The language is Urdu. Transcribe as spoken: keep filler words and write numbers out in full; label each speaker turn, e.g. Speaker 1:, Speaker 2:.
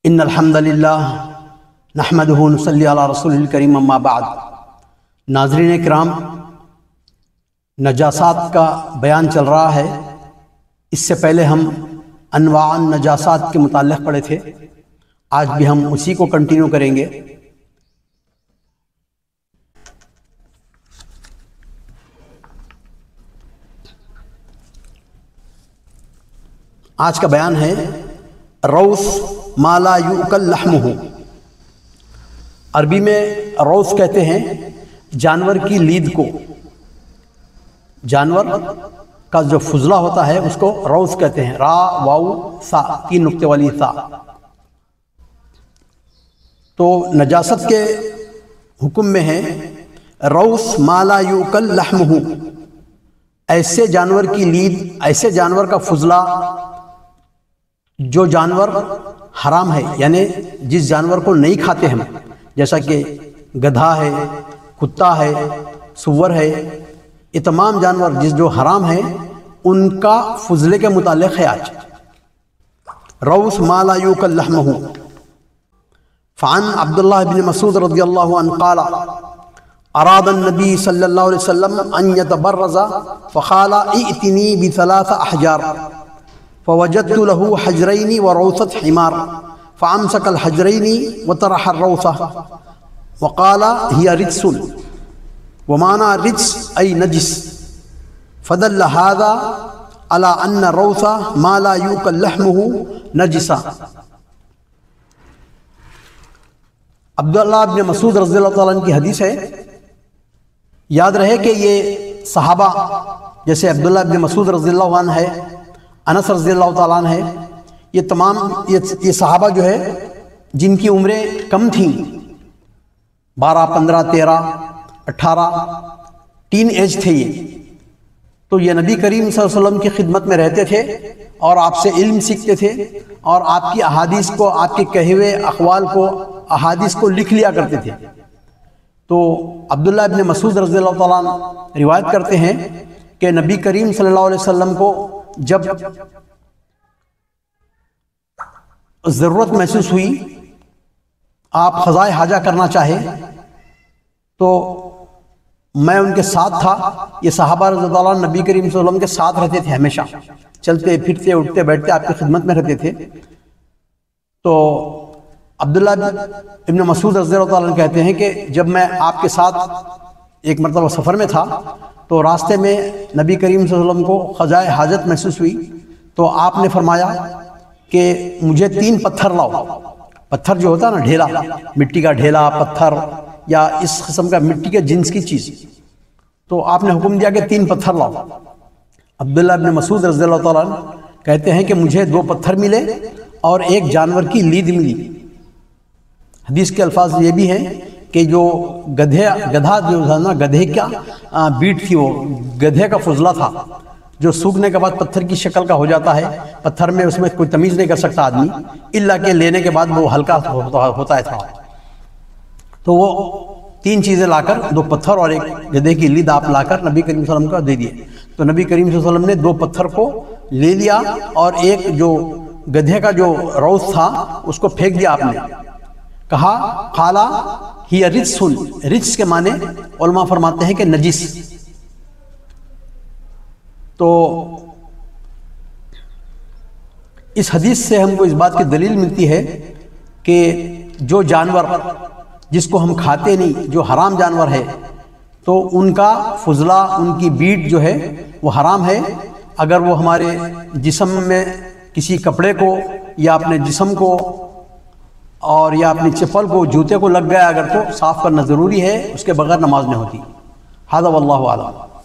Speaker 1: ان الحمد للہ نحمدہ ونصلی علی رسول الکریم اما بعد۔ ناظرین کرام، نجاسات کا بیان چل رہا ہے۔ اس سے پہلے ہم انواع النجاسات کے متعلق پڑھے تھے، آج بھی ہم اسی کو کنٹینیو کریں گے۔ آج کا بیان ہے روث ما لا یؤکل لحمہ۔ عربی میں روث کہتے ہیں جانور کی لید کو، جانور کا جو فضلہ ہوتا ہے اس کو روث کہتے ہیں، را واو سا، تین نقطے والی سا۔ تو نجاست کے حکم میں ہے روث ما لا یؤکل لحمہ، ایسے جانور کی لید، ایسے جانور کا فضلہ جو جانور حرام ہے، یعنی جس جانور کو نہیں کھاتے ہم، جیسا کہ گدھا ہے، کتا ہے، سور ہے، یہ تمام جانور جس جو حرام ہیں ان کا فضلے کے متعلق ہے آج۔ روث ما لا یؤکل لحمہ۔ فعن عبداللہ بن مسعود رضی اللہ عنہ قال اراد النبی صلی اللہ علیہ وسلم ان یتبرز فقال ائتنی بثلاث احجار فوجدت له حجرين وروثة حمار فامسك الحجرين وطرح الروثة وقال هي رجس، ومعنى رجس اي نجس، فدل هذا على ان الروث ما لا يؤكل لحمه نجسا۔ عبداللہ بن مسعود رضی اللہ تعالیٰ عنہ کی حدیث ہے۔ یاد رہے کہ یہ صحابہ جیسے عبداللہ بن مسعود رضی اللہ عنہ ہے، انس رضی اللہ تعالیٰ عنہ ہے، یہ تمام یہ صحابہ جو ہے جن کی عمریں کم تھیں، بارہ پندرہ تیرہ اٹھارہ ٹین ایج تھے یہ، تو یہ نبی کریم صلی اللہ علیہ وسلم کی خدمت میں رہتے تھے اور آپ سے علم سیکھتے تھے اور آپ کی احادیث کو، آپ کے کہے ہوئے اقوال کو، احادیث کو لکھ لیا کرتے تھے۔ تو عبداللہ ابن مسعود رضی اللہ تعالیٰ عنہ روایت کرتے ہیں کہ نبی کریم صلی اللہ علیہ وسلم کو جب ضرورت محسوس ہوئی، آپ قضائے حاجہ کرنا چاہے، تو میں ان کے ساتھ تھا۔ یہ صحابہ رضی اللہ عنہ نبی کریم صلی اللہ علیہ وسلم کے ساتھ رہتے تھے، ہمیشہ چلتے پھرتے اٹھتے بیٹھتے آپ کی خدمت میں رہتے تھے۔ تو عبداللہ ابن مسعود رضی اللہ عنہ کہتے ہیں کہ جب میں آپ کے ساتھ ایک مرتبہ سفر میں تھا تو راستے میں نبی کریم صلی اللہ علیہ وسلم کو قضائے حاجت محسوس ہوئی، تو آپ نے فرمایا کہ مجھے تین پتھر لاؤ۔ پتھر جو ہوتا ہے نا، ڈھیلا، مٹی کا ڈھیلا، پتھر یا اس قسم کا مٹی کے جنس کی چیز، تو آپ نے حکم دیا کہ تین پتھر لاؤ۔ عبداللہ بن مسعود رضی اللہ تعالیٰ عنہ کہتے ہیں کہ مجھے دو پتھر ملے اور ایک جانور کی لید ملی۔ حدیث کے الفاظ یہ بھی ہیں کہ جو گدھے گدھا جو تھا نا، گدھے کیا بیٹ تھی، وہ گدھے کا فضلہ تھا جو سوکھنے کے بعد پتھر کی شکل کا ہو جاتا ہے۔ پتھر میں اس میں کوئی تمیز نہیں کر سکتا آدمی، الا کہ لینے کے بعد وہ ہلکا ہوتا ہے تھا۔ تو وہ تین چیزیں لا کر، دو پتھر اور ایک گدھے کی لید آپ لا کر نبی کریم صلی اللہ علیہ وسلم کو دے دیے۔ تو نبی کریم صلی اللہ علیہ وسلم نے دو پتھر کو لے لیا اور ایک جو گدھے کا جو روث تھا اس کو پھینک دیا آپ نے۔ کہا قالا ہی رجس، رجس کے معنی علماء فرماتے ہیں کہ نجس۔ تو اس حدیث سے ہم کو اس بات کی دلیل ملتی ہے کہ جو جانور جس کو ہم کھاتے نہیں، جو حرام جانور ہے، تو ان کا فضلہ، ان کی بیٹ جو ہے وہ حرام ہے۔ اگر وہ ہمارے جسم میں کسی کپڑے کو یا اپنے جسم کو اور یا اپنی چپل کو، جوتے کو لگ گیا اگر، تو صاف کرنا ضروری ہے، اس کے بغیر نماز نہیں ہوتی۔ ھذا واللہ اعلم۔